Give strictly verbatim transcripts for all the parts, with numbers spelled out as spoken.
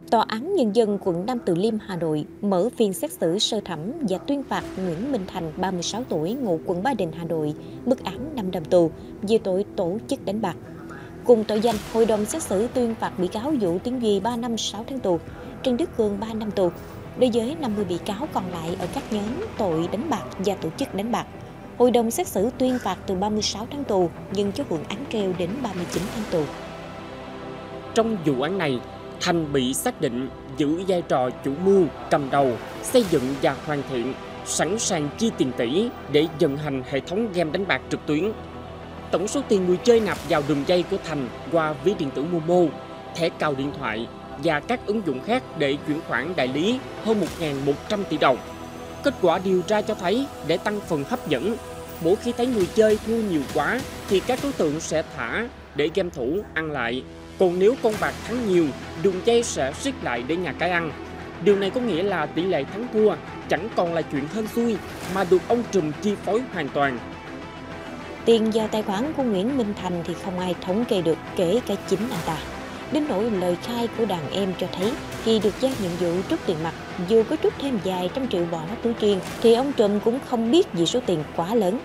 Tòa án Nhân dân quận Nam Từ Liêm, Hà Nội mở phiên xét xử sơ thẩm và tuyên phạt Nguyễn Minh Thành, ba mươi sáu tuổi, ngụ quận Ba Đình, Hà Nội, mức án năm năm tù về tội tổ chức đánh bạc. Cùng tội danh, hội đồng xét xử tuyên phạt bị cáo Vũ Tiến Duy ba năm sáu tháng tù, Trần Đức Cường ba năm tù. Đối với năm mươi bị cáo còn lại ở các nhóm tội đánh bạc và tổ chức đánh bạc, hội đồng xét xử tuyên phạt từ ba mươi sáu tháng tù nhưng cho hưởng án treo đến ba mươi chín tháng tù. Trong vụ án này, Thành bị xác định giữ vai trò chủ mưu, cầm đầu, xây dựng và hoàn thiện, sẵn sàng chi tiền tỷ để vận hành hệ thống game đánh bạc trực tuyến. Tổng số tiền người chơi nạp vào đường dây của Thành qua ví điện tử Momo, thẻ cào điện thoại và các ứng dụng khác để chuyển khoản đại lý hơn một nghìn một trăm tỷ đồng. Kết quả điều tra cho thấy, để tăng phần hấp dẫn, mỗi khi thấy người chơi thua nhiều quá thì các đối tượng sẽ thả để game thủ ăn lại. Còn nếu con bạc thắng nhiều, đường dây sẽ siết lại để nhà cái ăn. Điều này có nghĩa là tỷ lệ thắng thua chẳng còn là chuyện hên xui mà được ông trùm chi phối hoàn toàn. Tiền vào tài khoản của Nguyễn Minh Thành thì không ai thống kê được, kể cả chính anh ta. Đến nỗi lời khai của đàn em cho thấy khi được giao nhiệm vụ rút tiền mặt, dù có rút thêm vài trăm triệu bỏ túi riêng thì ông trùm cũng không biết vì số tiền quá lớn.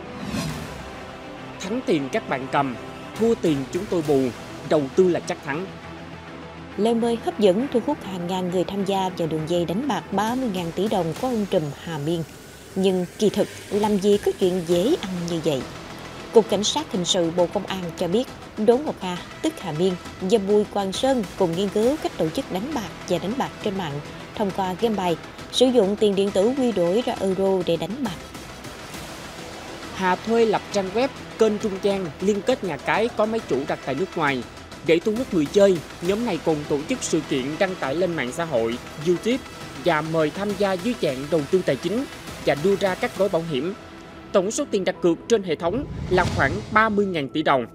Thắng tiền các bạn cầm, thua tiền chúng tôi bù, đầu tư là chắc thắng. Lời mời hấp dẫn thu hút hàng ngàn người tham gia vào đường dây đánh bạc ba mươi nghìn tỷ đồng của ông trùm Hà Miên. Nhưng kỳ thực làm gì có chuyện dễ ăn như vậy? Cục Cảnh sát Hình sự Bộ Công an cho biết Đỗ Ngọc Hà, tức Hà Miên, và Bùi Quang Sơn cùng nghiên cứu cách tổ chức đánh bạc và đánh bạc trên mạng thông qua game bài, sử dụng tiền điện tử quy đổi ra euro để đánh bạc. Hà thuê lập trang web, kênh trung gian liên kết nhà cái có máy chủ đặt tại nước ngoài. Để thu hút người chơi, nhóm này còn tổ chức sự kiện đăng tải lên mạng xã hội, YouTube và mời tham gia dưới dạng đầu tư tài chính và đưa ra các gói bảo hiểm. Tổng số tiền đặt cược trên hệ thống là khoảng ba mươi nghìn tỷ đồng.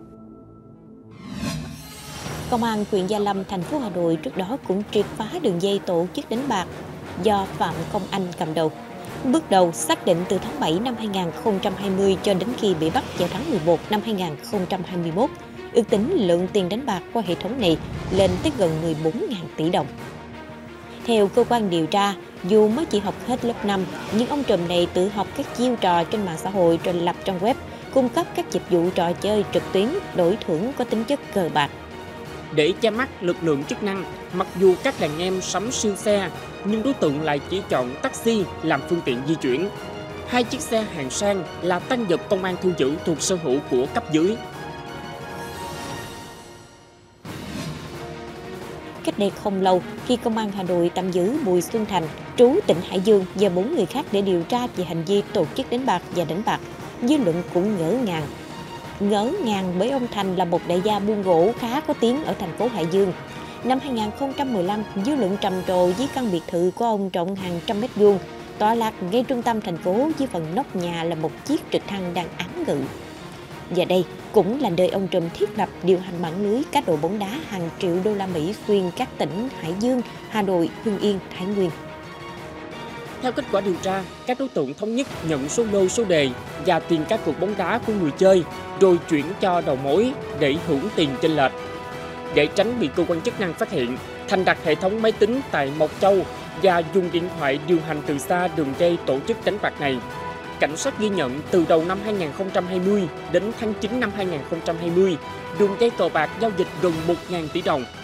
Công an huyện Gia Lâm, thành phố Hà Nội trước đó cũng triệt phá đường dây tổ chức đánh bạc do Phạm Công Anh cầm đầu. Bước đầu xác định từ tháng bảy năm hai nghìn không trăm hai mươi cho đến khi bị bắt vào tháng mười một năm hai nghìn không trăm hai mươi mốt, ước tính lượng tiền đánh bạc qua hệ thống này lên tới gần mười bốn nghìn tỷ đồng. Theo cơ quan điều tra, dù mới chỉ học hết lớp năm, nhưng ông trùm này tự học các chiêu trò trên mạng xã hội rồi lập trang web, cung cấp các dịch vụ trò chơi trực tuyến đổi thưởng có tính chất cờ bạc. Để che mắt lực lượng chức năng, mặc dù các đàn em sắm siêu xe, nhưng đối tượng lại chỉ chọn taxi làm phương tiện di chuyển. Hai chiếc xe hàng sang là tang vật công an thu giữ thuộc sở hữu của cấp dưới. Cách đây không lâu, khi Công an Hà Nội tạm giữ Bùi Xuân Thành, trú tỉnh Hải Dương và bốn người khác để điều tra về hành vi tổ chức đánh bạc và đánh bạc, dư luận cũng ngỡ ngàng. Ngỡ ngàng bởi ông Thành là một đại gia buôn gỗ khá có tiếng ở thành phố Hải Dương. Năm hai nghìn không trăm mười lăm, dư luận trầm trồ với căn biệt thự của ông rộng hàng trăm mét vuông, tọa lạc ngay trung tâm thành phố, với phần nóc nhà là một chiếc trực thăng đang án ngự. Và đây cũng là nơi ông trùm thiết lập điều hành mạng lưới cá độ bóng đá hàng triệu đô la Mỹ xuyên các tỉnh Hải Dương, Hà Nội, Hưng Yên, Thái Nguyên. Theo kết quả điều tra, các đối tượng thống nhất nhận số lô số đề và tiền cá cược bóng đá của người chơi rồi chuyển cho đầu mối để hưởng tiền chênh lệch. Để tránh bị cơ quan chức năng phát hiện, Thành đặt hệ thống máy tính tại Mộc Châu và dùng điện thoại điều hành từ xa đường dây tổ chức đánh bạc này. Cảnh sát ghi nhận từ đầu năm hai nghìn không trăm hai mươi đến tháng chín năm hai nghìn không trăm hai mươi, đường dây cờ bạc giao dịch gần một nghìn tỷ đồng.